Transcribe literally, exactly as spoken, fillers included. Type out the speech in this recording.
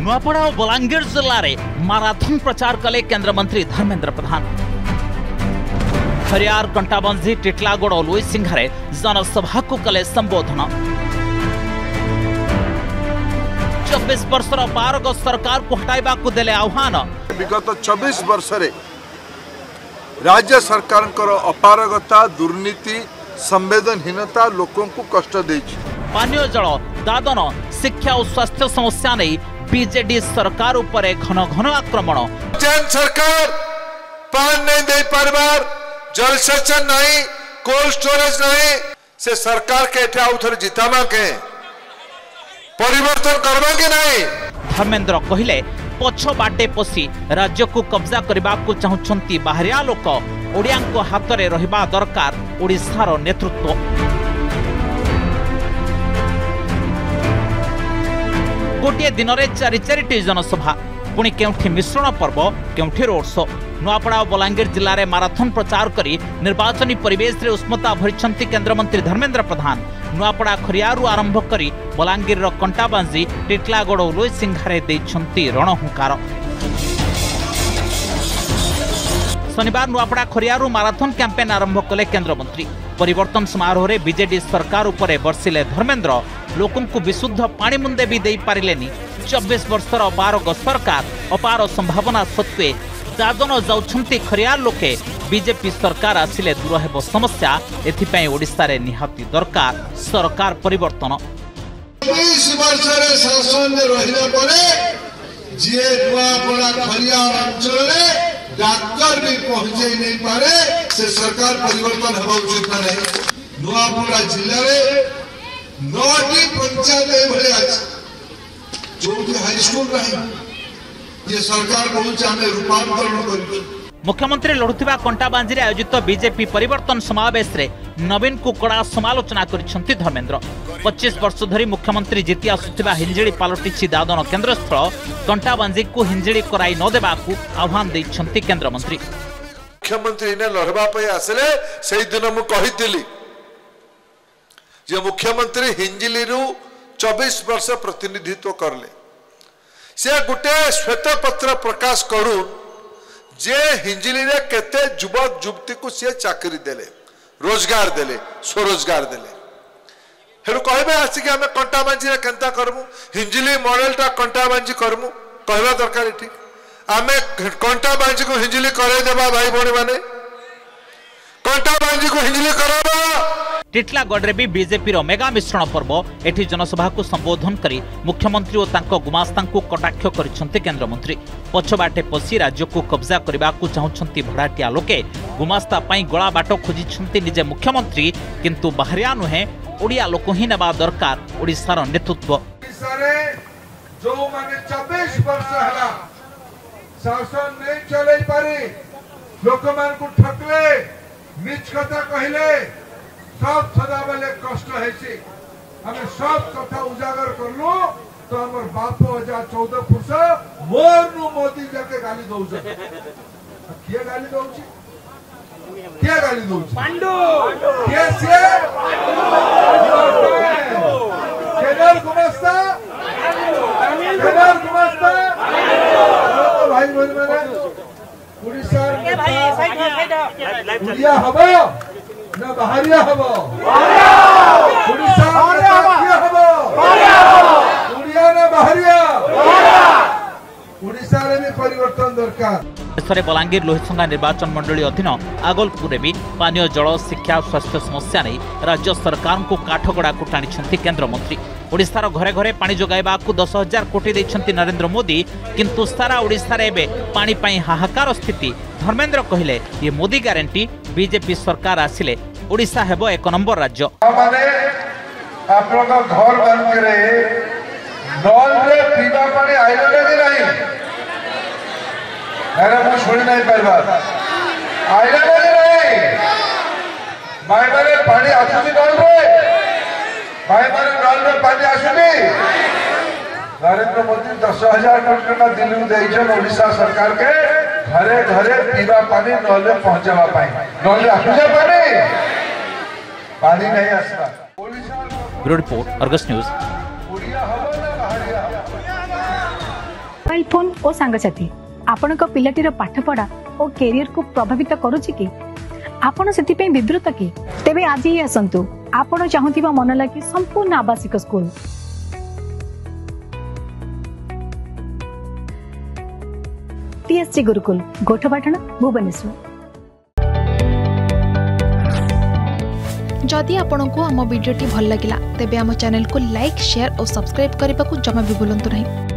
नुआपड़ा और बलांगीर जिले में माराथन प्रचार कले केंद्र मंत्री धर्मेंद्र प्रधान। खरियार कंटाबंजी टिटलागड़ और लुईसिंघारे जनसभा को कले संबोधन। चौबीस वर्षर पारग सरकार को हटाइबा को देले आह्वान। विगत चौबीस वर्ष रे राज्य सरकार अपारगता दुर्नीति संवेदनहीनता लोकों को कष्ट देछि। पानीय जल दादन शिक्षा और स्वास्थ्य समस्या नहीं बीजेडी सरकार उपरे घन घन आक्रमण। जन सरकार पान नहीं दे पारबार, जल सेचन नहीं, कोल्ड स्टोरेज नहीं, से सरकार के एठा उथर जितामा के परिवर्तन करबा के नहीं। धर्मेंद्र कहिले पछ बाटे पसी राज्य को कब्जा करबा को चाहुछंती बाहरिया लोक। ओडिया को हाथ रे रहिबा दरकार ओडिशार नेतृत्व। गोटे दिन में चारि चारिटी जनसभा पुणी केउठी मिश्रण पर्व केउठी रोड शो। नुआपड़ा और बलांगीर जिले में माराथन प्रचार करी निर्वाचनी परिवेश रे उष्मता भरिछंती केंद्रमंत्री धर्मेंद्र प्रधान। नुआपड़ा खरियारू आरंभ करी बलांगीर कंटाबांजी टिटलागड़ और लुईसिंघारे दैछंती रणहुंकार। शनिवार नुआपड़ा खरियारू माराथन कैंपेन आरंभ कले केंद्रमंत्री। परिवर्तन समारोह रे बीजेडी सरकार उपरे बर्षिले धर्मेंद्र। लोकों को विशुद्ध पानी मुंदे भी दे पारिलेनी। चौबीस वर्षर अपारग सरकार अपार संभावना सत्वे दादन जाउछंती खरियार लोके। बीजेपी सरकार आसिले दूर हेबो समस्या। एथिपई ओडिसा रे निहाती दरकार सरकार परिवर्तन। चौबीस वर्ष रे शासन में रहिला परे जे नुआपड़ा खरियार अंचल रे डाक्टर भी पहुंचे नहीं पारे से सरकार परिवर्तन हवा उचित नहीं। नुआपड़ा जिले में नौटी पंचायत भले जो हाई स्कूल रही ये सरकार बहुत आने रूपांतरण कर। मुख्यमंत्री लड़ुथिबा कंटाबांजी रे आयोजित बीजेपी परिवर्तन समावेश रे नवीन को कड़ा समालोचना करिसंती धर्मेंद्र। पच्चीस वर्ष धरी मुख्यमंत्री जीति आसुथिबा हिंजिड़ी पालटिछि दादन केन्द्रस्थल। कंटाबांजी को हिंजिड़ी कराई न देबाकू आह्वान दैछंती केन्द्रमंत्री। मुख्यमंत्री ने लड़बा पे आसले सेही दिन मु कहितली जे मुख्यमंत्री हिंजिली रु चौबीस वर्ष प्रतिनिधित्व करले। से गोटे श्वेत पत्र प्रकाश करू जे हिंजिली रे केते युवक युवती को से चाकरी देले, रोजगार देले, स्वरोजगार देले। हेडु कहबे आसी के हमें कंटाबांजी रे केनता करमु, हिंजिली मॉडल टा कंटाबांजी करमु कहबा दरकार एठी। आमे कंटाबांजी को हिंजिली करे देबा भाई भणी माने, कंटाबांजी को हिंजिली कराबा। टिटलागढ़ रे भी बीजेपी रो मेगा मिश्रण पर्व। एठी जनसभा को संबोधन करी मुख्यमंत्री और तांको गुमास्ता को कटाक्ष करिसंती केन्द्रमंत्री। पछबाटे पसी राज्य को कब्जा करबा को चाहुछंती भड़ाटिया लोके। गुमास्ता पई गळा बाटो खोजिछंती निजे मुख्यमंत्री, किंतु बाहरिया नुहे ओडिया लोक ही नेबा दरकार ओडिसार नेतृत्व। जो माने चौबीस वर्ष हला शासन नहीं चलै पारे, लोक मान को ठकले, मिछ कथा कहले, सब सदा बेले कष्ट है। हमें सब कथा उजागर करलु तो हमर बाप हजार चौदह पुरुष मोर नु मोदी जाके गाली दौ। किए गाली दौ? किए गाली दौ? पांडु के से केदार गुमास्ता केदार गुमास्ता भाई बोल मेरे उड़ीसा के भाई साइड साइड उड़िया हबो ना बाहरिया हबो, उड़ीसा बाहरिया हबो, उड़िया ना बाहरिया, उड़ीसा रे भी परिवर्तन दरकार। देशरे बलांगीर लोहिसंगा निर्वाचन मंडली अधीन आगोलपुर भी पानीय जल शिक्षा और स्वास्थ्य समस्या नहीं राज्य सरकार को काठगड़ा को टाणी केन्द्रमंत्री। ओडिशार घरे घरे पानी जोगाइबा को दस हजार कोटी देछंती नरेंद्र मोदी, किंतु सारा ओडिशा रे एबे पानी पाई हाहाकार स्थिति। धर्मेंद्र कहिले ये मोदी गारंटी बीजेपी सरकार आसिले ओडिशा हेबो एक नंबर राज्य। माने आपन का घर बन करे नल रे पीवा पानी आइलो कि नहीं? अरे मु सुनी नहीं पाइबा आइलो कि नहीं? भाई माने पानी आसुनी नल रे, भाई माने नल रे पानी आसुनी। नरेंद्र मोदी दस हजार कोटी टका दिल्ली देइछन ओडिशा सरकार के घरे घरे पीवा पानी नल रे पहुंचावा पाई। नल रे आसुजे पानी पानी नहीं आसला। Bureau report Argus news. Mobile phone और सांगसाथी आपण पिलाटीर पाठपढ़ा और कैरियर को प्रभावित करुच्ची कि आपण से विवृत कि तेबे आज ही आसतु आपण चाहूबा मन लगी संपूर्ण आवासिक स्कूल टीएससी गुरुकुल गोठपाटण भुवनेश्वर। जदि आपंक आम भिडी भल लगा तेब आम चैनल को लाइक शेयर और सब्सक्राइब करने को जमा भी भूलु नहीं।